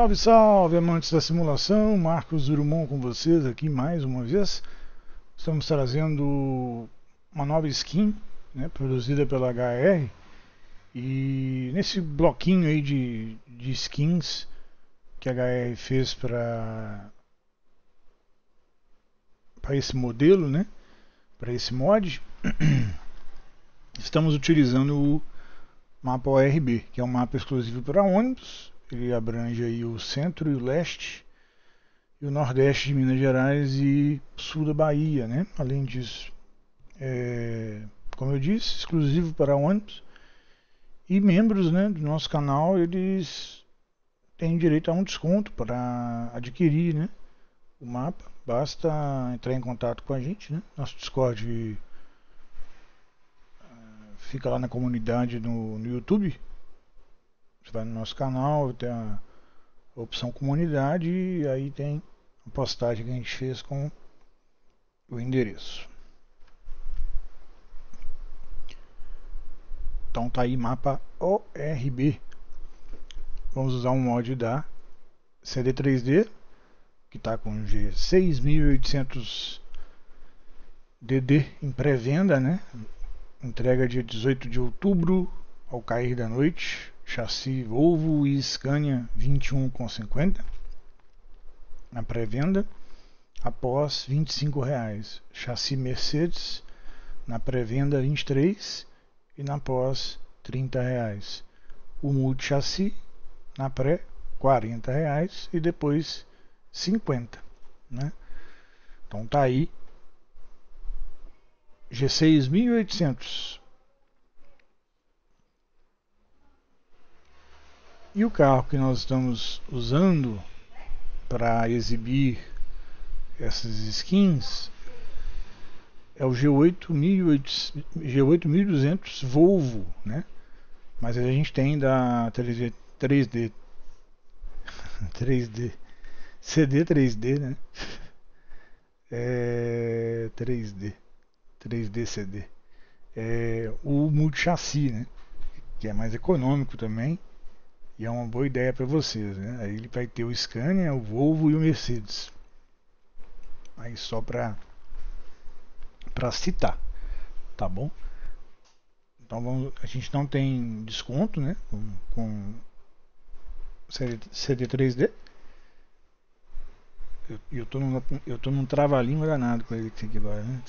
Salve, salve, amantes da simulação, Marcos Durumon com vocês aqui mais uma vez. Estamos trazendo uma nova skin, né, produzida pela HR. E nesse bloquinho aí de skins que a HR fez para esse modelo, né, para esse mod, estamos utilizando o mapa ORB, que é um mapa exclusivo para ônibus. Ele abrange aí o centro e o leste e o nordeste de Minas Gerais e sul da Bahia, né? Além disso, como eu disse, exclusivo para ônibus. E membros, né, do nosso canal, eles têm direito a um desconto para adquirir, né, o mapa. Basta entrar em contato com a gente, né? Nosso Discord fica lá na comunidade no YouTube. Você vai no nosso canal, tem a opção comunidade e aí tem a postagem que a gente fez com o endereço. Então tá aí, mapa ORB. Vamos usar um mod da CD3D, que está com G6800DD em pré-venda, né? Entrega dia 18 de outubro, ao cair da noite. Chassi Volvo e Scania 21,50 na pré-venda, após R$ 25,00. Chassi Mercedes na pré-venda 23 e na pós R$ 30,00. O multi-chassi na pré R$ 40,00 e depois R$ 50, né? Então tá aí, G6800. E o carro que nós estamos usando para exibir essas skins é o G8200 Volvo, né? Mas a gente tem da 3D CD3D, né? 3D CD. O multi-chassi, né? Que é mais econômico também. E é uma boa ideia para vocês, né? Aí ele vai ter o Scania, o Volvo e o Mercedes. Aí só para citar, tá bom? Então a gente não tem desconto, né? Com CD3D. Eu tô num trava-língua danado com ele aqui agora, né?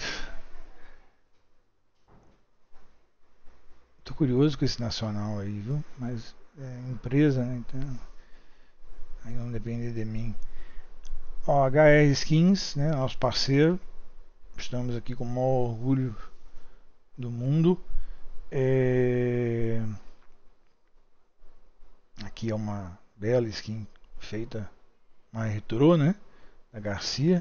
Tô curioso com esse nacional aí, viu? Mas empresa, né? Então aí não depende de mim. Ó, HR Skins, né? Nosso parceiro. Estamos aqui com o maior orgulho do mundo. Aqui é uma bela skin feita mais retrô, né? Da Garcia.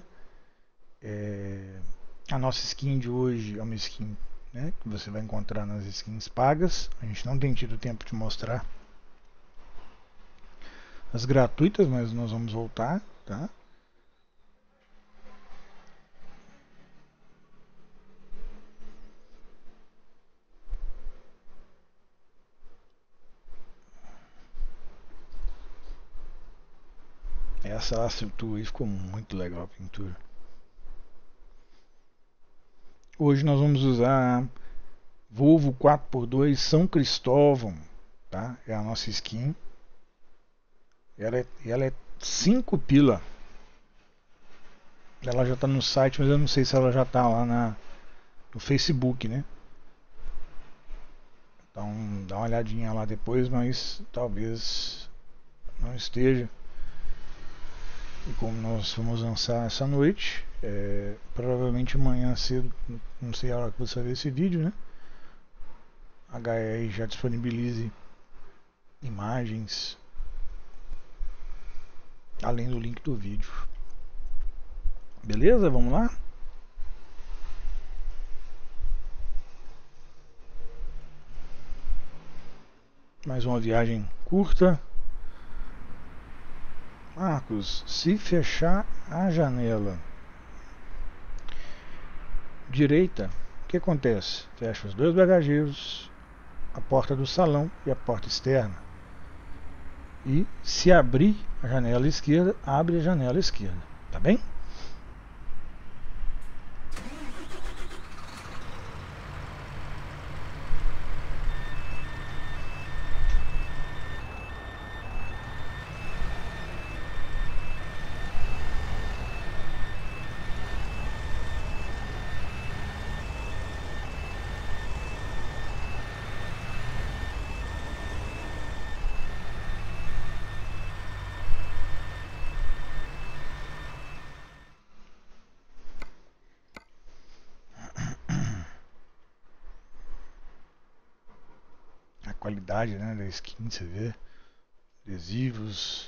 A nossa skin de hoje é uma skin, né, que você vai encontrar nas skins pagas. A gente não tem tido tempo de mostrar as gratuitas, mas nós vamos voltar, tá? Essa estrutura aí ficou muito legal, a pintura. Hoje nós vamos usar Volvo 4x2 São Cristóvão, tá? É a nossa skin. Ela é 5 pila. Ela já está no site, mas eu não sei se ela já está lá no Facebook, né? Então dá uma olhadinha lá depois, mas talvez não esteja. E como nós vamos lançar essa noite, provavelmente amanhã cedo, não sei a hora que você vai ver esse vídeo, né? A HR já disponibilize imagens além do link do vídeo. Beleza? Vamos lá? Mais uma viagem curta. Marcos, se fechar a janela direita, o que acontece? Fecha os dois bagageiros, a porta do salão e a porta externa. e se abrir a janela esquerda, abre a janela esquerda, tá bem? A qualidade, né, da skin, você vê, adesivos.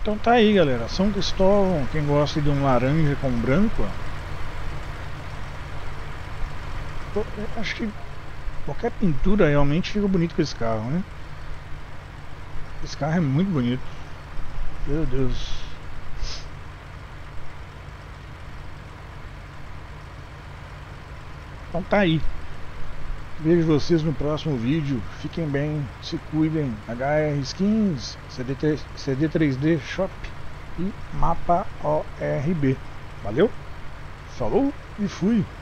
Então tá aí, galera, São Cristóvão, quem gosta de um laranja com branco, ó. Acho que qualquer pintura realmente fica bonito com esse carro, né? Esse carro é muito bonito. Meu Deus. Então tá aí. Vejo vocês no próximo vídeo. Fiquem bem, se cuidem. HR Skins, CD3D Shop e Mapa ORB. Valeu? Falou e fui!